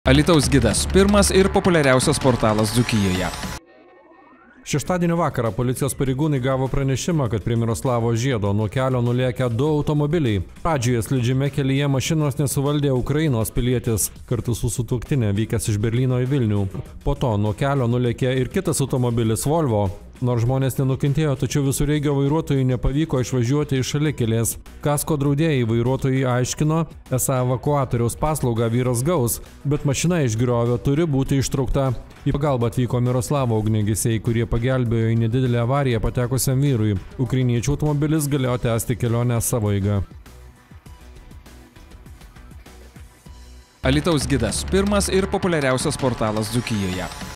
Alytaus gidas – pirmas ir populiariausias portalas Dzūkijoje. Šeštadienio vakarą policijos pareigūnai gavo pranešimą, kad prie Miroslavo Žiedo nuo kelio nulėkė 2 automobiliai. Pradžioje slidžiame kelyje mašinos nesuvaldė Ukrainos pilietis, kartu su sutuoktinė vykęs iš Berlyno į Vilnių. Po to nuo kelio nulėkė ir kitas automobilis Volvo. Nors žmonės nenukentėjo, tačiau visureigio vairuotojui nepavyko išvažiuoti iš šalikelės. Kasko draudėjai vairuotojai aiškino, esą evakuatoriaus paslaugą vyras gaus, bet mašina iš griovio turi būti ištraukta. Į pagalbą atvyko Miroslavo ugniagesiai, kurie pagelbėjo į nedidelę avariją patekusiam vyrui. Ukrainiečių automobilis galėjo tęsti kelionę savo eiga. Alytaus gidas – pirmas ir populiariausias portalas Dzūkijoje.